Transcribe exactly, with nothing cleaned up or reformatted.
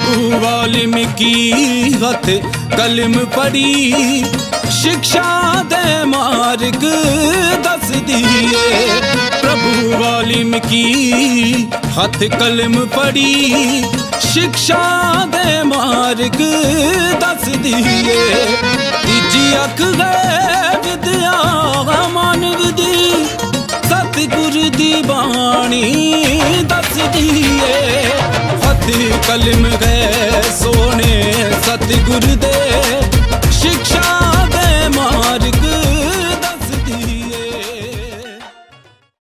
प्रभु वाल्मीकि हथ कलम पढ़ी शिक्षा दे मार्ग दस दिए। प्रभु वाल्मीकि हथ कलम पढ़ी शिक्षा दे मार्ग दस दिए। तीजी अख गए विद्या मानव दी सतगुर दी बाणी दस दिए। हथ कलम गए सोने सतगुर दे शिक्षा